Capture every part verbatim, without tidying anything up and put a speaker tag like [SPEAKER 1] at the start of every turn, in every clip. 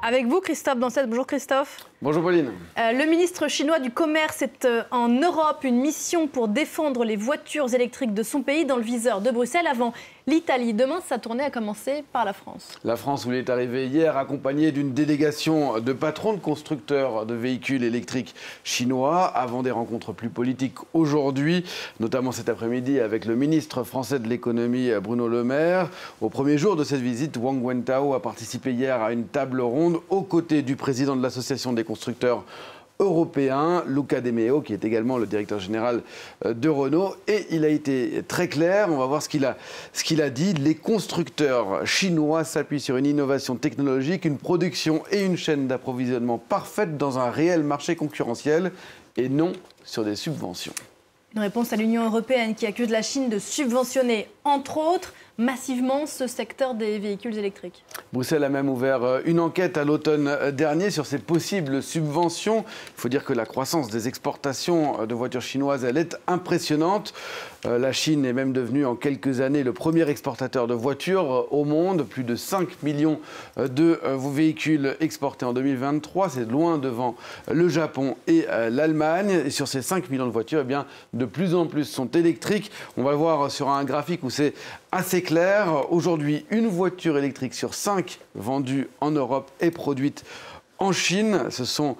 [SPEAKER 1] Avec vous, Christophe Dansette. Bonjour Christophe.
[SPEAKER 2] Bonjour Pauline.
[SPEAKER 1] Euh, le ministre chinois du Commerce est euh, en Europe, une mission pour défendre les voitures électriques de son pays dans le viseur de Bruxelles avant l'Italie. Demain, sa tournée a commencé par la France.
[SPEAKER 2] La France où il est arrivé hier accompagné d'une délégation de patrons de constructeurs de véhicules électriques chinois avant des rencontres plus politiques aujourd'hui, notamment cet après-midi avec le ministre français de l'économie Bruno Le Maire. Au premier jour de cette visite, Wang Wentao a participé hier à une table ronde aux côtés du président de l'association des constructeurs européen, Luca De Meo, qui est également le directeur général de Renault. Et il a été très clair, on va voir ce qu'il a, ce qu'il a dit. Les constructeurs chinois s'appuient sur une innovation technologique, une production et une chaîne d'approvisionnement parfaite dans un réel marché concurrentiel et non sur des subventions.
[SPEAKER 1] Une réponse à l'Union européenne qui accuse la Chine de subventionner, entre autres, massivement ce secteur des véhicules électriques.
[SPEAKER 2] Bruxelles a même ouvert une enquête à l'automne dernier sur ces possibles subventions. Il faut dire que la croissance des exportations de voitures chinoises, elle est impressionnante. La Chine est même devenue en quelques années le premier exportateur de voitures au monde. Plus de cinq millions de véhicules exportés en deux mille vingt-trois. C'est loin devant le Japon et l'Allemagne. Et sur ces cinq millions de voitures, eh bien, de plus en plus sont électriques. On va le voir sur un graphique où c'est assez clair. Aujourd'hui, une voiture électrique sur cinq vendue en Europe est produite en Chine. Ce sont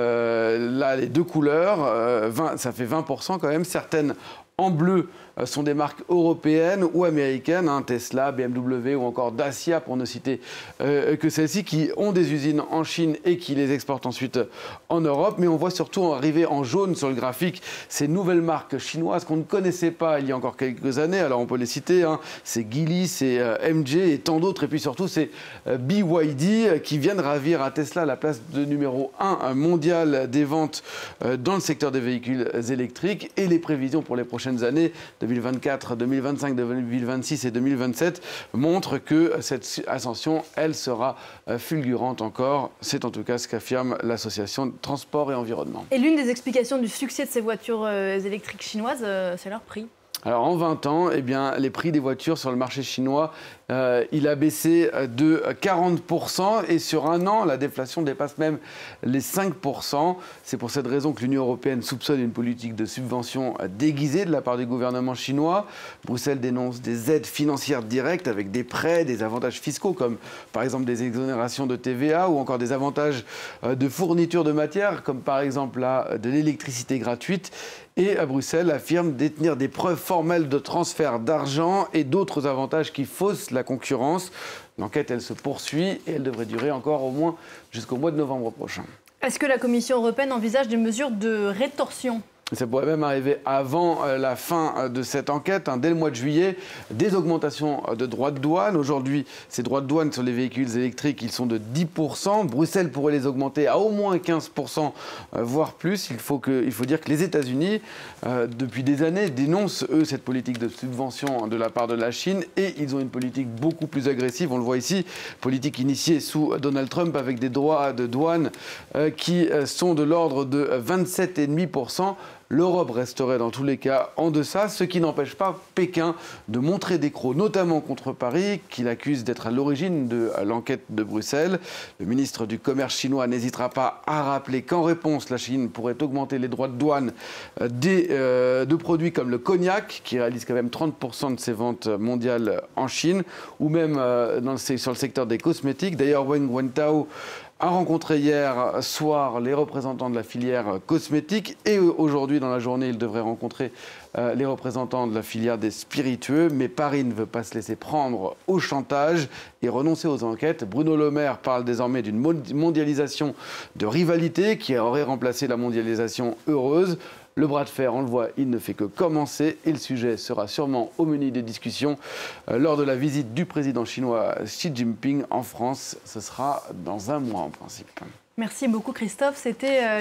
[SPEAKER 2] euh, là les deux couleurs. Euh, vingt, ça fait vingt pour cent quand même. Certaines en bleu euh, sont des marques européennes ou américaines, hein, Tesla, B M W ou encore Dacia pour ne citer euh, que celles-ci, qui ont des usines en Chine et qui les exportent ensuite en Europe. Mais on voit surtout arriver en jaune sur le graphique ces nouvelles marques chinoises qu'on ne connaissait pas il y a encore quelques années. Alors on peut les citer, hein, c'est Geely, c'est euh, M G et tant d'autres. Et puis surtout c'est euh, B Y D euh, qui viennent ravir à Tesla la place de numéro un mondial des ventes euh, dans le secteur des véhicules électriques. Et les prévisions pour les prochaines années, deux mille vingt-quatre, deux mille vingt-cinq, deux mille vingt-six et deux mille vingt-sept, montrent que cette ascension, elle, sera fulgurante encore. C'est en tout cas ce qu'affirme l'association Transport et Environnement.
[SPEAKER 1] Et l'une des explications du succès de ces voitures euh, électriques chinoises, euh, c'est leur prix.
[SPEAKER 2] Alors en vingt ans, eh bien, les prix des voitures sur le marché chinois, euh, il a baissé de quarante pour cent et sur un an, la déflation dépasse même les cinq pour cent. C'est pour cette raison que l'Union européenne soupçonne une politique de subvention déguisée de la part du gouvernement chinois. Bruxelles dénonce des aides financières directes avec des prêts, des avantages fiscaux comme par exemple des exonérations de T V A ou encore des avantages de fourniture de matières comme par exemple là, de l'électricité gratuite. Et à Bruxelles affirme détenir des preuves formelles de transfert d'argent et d'autres avantages qui faussent la concurrence. L'enquête, elle se poursuit et elle devrait durer encore au moins jusqu'au mois de novembre prochain.
[SPEAKER 1] Est-ce que la Commission européenne envisage des mesures de rétorsion ?
[SPEAKER 2] Ça pourrait même arriver avant la fin de cette enquête, hein, dès le mois de juillet, des augmentations de droits de douane. Aujourd'hui, ces droits de douane sur les véhicules électriques, ils sont de dix pour cent. Bruxelles pourrait les augmenter à au moins quinze pour cent, euh, voire plus. Il faut, que, il faut dire que les États-Unis, euh, depuis des années, dénoncent, eux, cette politique de subvention de la part de la Chine. Et ils ont une politique beaucoup plus agressive. On le voit ici, politique initiée sous Donald Trump avec des droits de douane euh, qui euh, sont de l'ordre de vingt-sept virgule cinq pour cent. L'Europe resterait dans tous les cas en deçà, ce qui n'empêche pas Pékin de montrer des crocs, notamment contre Paris, qu'il accuse d'être à l'origine de l'enquête de Bruxelles. Le ministre du Commerce chinois n'hésitera pas à rappeler qu'en réponse, la Chine pourrait augmenter les droits de douane des, euh, de produits comme le cognac, qui réalise quand même trente pour cent de ses ventes mondiales en Chine, ou même euh, dans le, sur le secteur des cosmétiques. D'ailleurs, Wang Wentao a rencontré hier soir les représentants de la filière cosmétique et aujourd'hui dans la journée il devrait rencontrer euh, les représentants de la filière des spiritueux. Mais Paris ne veut pas se laisser prendre au chantage et renoncer aux enquêtes. Bruno Le Maire parle désormais d'une mondialisation de rivalité qui aurait remplacé la mondialisation heureuse. Le bras de fer, on le voit, il ne fait que commencer et le sujet sera sûrement au menu des discussions euh, lors de la visite du président chinois Xi Jinping en France. Ce sera dans un mois en principe.
[SPEAKER 1] Merci beaucoup Christophe. C'était euh